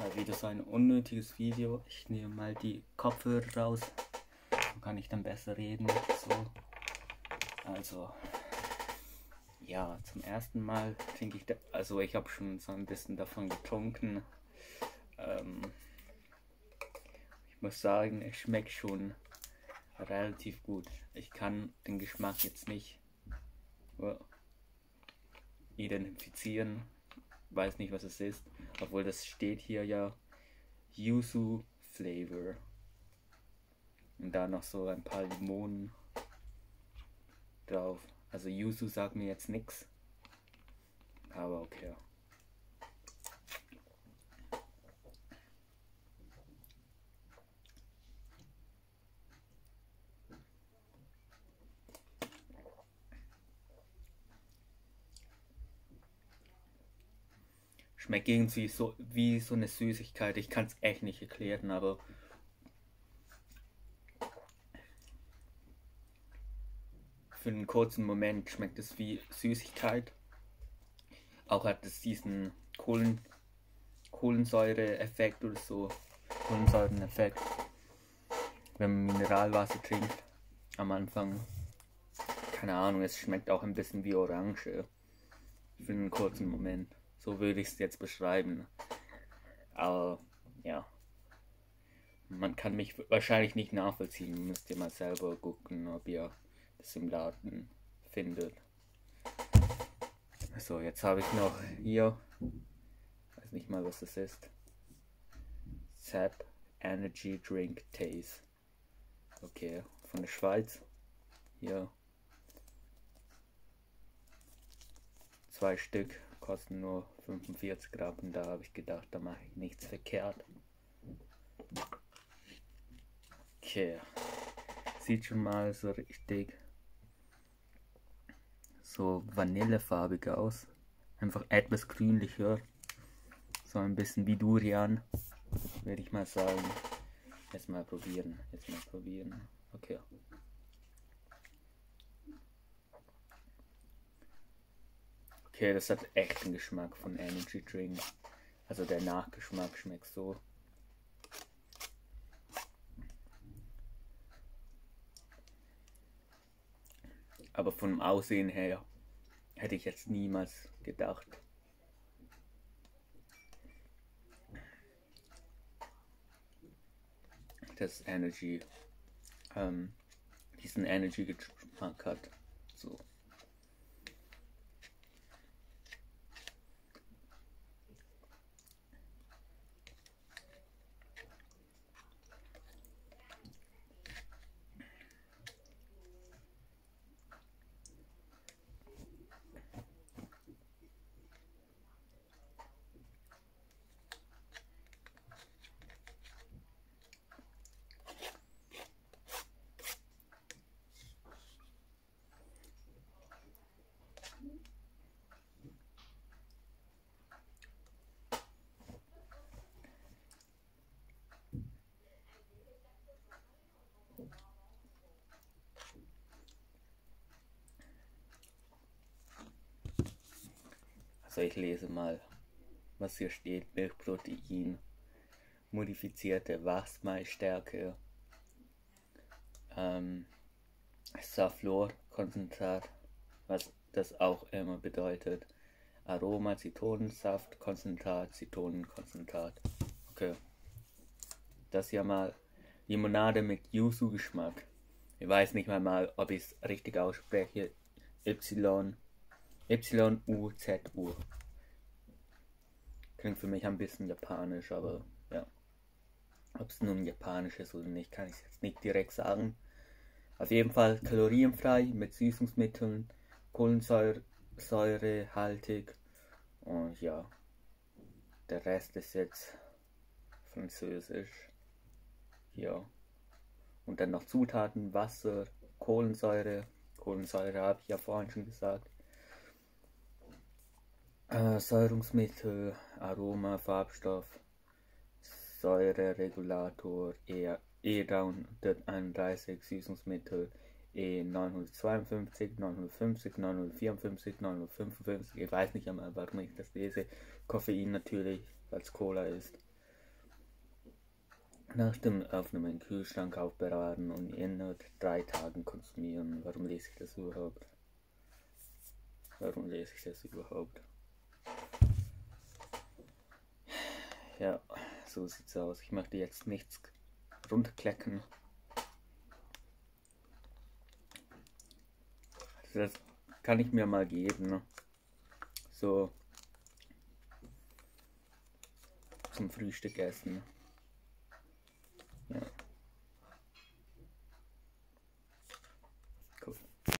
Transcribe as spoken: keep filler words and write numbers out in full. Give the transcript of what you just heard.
Mal wieder so ein unnötiges Video. Ich nehme mal die Kopfhörer raus. So kann ich dann besser reden. So. Also. Ja, zum ersten Mal trinke ich, da, also ich habe schon so ein bisschen davon getrunken. Ähm, ich muss sagen, es schmeckt schon relativ gut. Ich kann den Geschmack jetzt nicht uh, identifizieren. Weiß nicht, was es ist, obwohl das steht hier ja Yuzu Flavor. Und da noch so ein paar Limonen drauf. Also Yuzu sagt mir jetzt nichts, aber okay. Schmeckt irgendwie so wie so eine Süßigkeit. Ich kann es echt nicht erklären, aber für einen kurzen Moment schmeckt es wie Süßigkeit. Auch hat es diesen Kohlen, Kohlensäure-Effekt oder so. Kohlensäuren-Effekt. Wenn man Mineralwasser trinkt am Anfang. Keine Ahnung, es schmeckt auch ein bisschen wie Orange. Für einen kurzen Moment. So würde ich es jetzt beschreiben. Aber ja. Man kann mich wahrscheinlich nicht nachvollziehen. Müsst ihr mal selber gucken, ob ihr das im Laden findet. So, jetzt habe ich noch hier. Weiß nicht mal, was das ist. Zap Energy Drink Taste. Okay, von der Schweiz. Hier. Zwei Stück. Kosten nur fünfundvierzig Gramm. Und da habe ich gedacht, da mache ich nichts verkehrt. Okay. Sieht schon mal so richtig so vanillefarbig aus. Einfach etwas grünlicher. So ein bisschen wie Durian. Würde ich mal sagen. Jetzt mal probieren. Jetzt mal probieren. Okay. Okay, das hat echt einen Geschmack von Energy Drink. Also der Nachgeschmack schmeckt so. Aber vom Aussehen her hätte ich jetzt niemals gedacht. Dass Energy ähm, diesen Energy-Geschmack hat. So. Also ich lese mal, was hier steht. Milchprotein, modifizierte Wachsmalstärke, ähm, Safflorkonzentrat, was das auch immer bedeutet. Aroma, Zitronensaft, Konzentrat, Zitronenkonzentrat. Okay. Das hier mal Limonade mit Yuzu-Geschmack. Ich weiß nicht mal, mal ob ich es richtig ausspreche. Y. Y U Z U. Klingt für mich ein bisschen japanisch, aber ja. Ob es nun japanisch ist oder nicht, kann ich jetzt nicht direkt sagen. Auf jeden Fall kalorienfrei, mit Süßungsmitteln, kohlensäurehaltig und ja. Der Rest ist jetzt französisch. Ja. Und dann noch Zutaten, Wasser, Kohlensäure. Kohlensäure habe ich ja vorhin schon gesagt. Äh, Säurungsmittel, Aroma, Farbstoff, Säureregulator, E dreihunderteinunddreißig, Süßungsmittel, E neunhundertzweiundfünfzig, neunhundertfünfzig, neunhundertvierundfünfzig, neunhundertfünfundfünfzig, ich weiß nicht einmal, warum ich das lese. Koffein natürlich, weil es Cola ist. nach dem Öffnen meinen Kühlschrank aufbewahren und in drei Tagen konsumieren. Warum lese ich das überhaupt? Warum lese ich das überhaupt? Ja, so sieht's aus. Ich möchte jetzt nichts runterklecken. Das kann ich mir mal geben. Ne? So zum Frühstück essen.